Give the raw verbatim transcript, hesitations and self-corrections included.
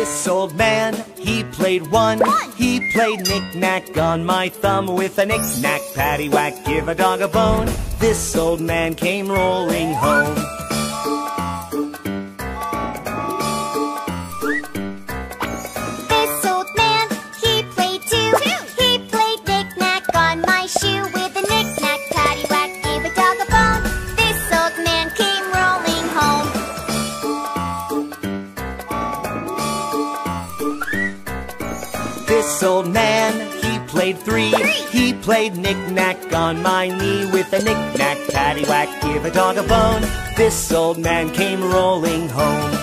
This old man, he played one. He played knick-knack on my thumb. With a knick-knack, paddywhack, give a dog a bone. This old man came rolling home. This old man, he played two. He played knick-knack on my shoe. With a knick-knack, paddywhack, give a dog a bone. This old man came rolling home. This old man, he played three. He played knick-knack on my knee. With a knick-knack, paddywhack, give a dog a bone. This old man came rolling home.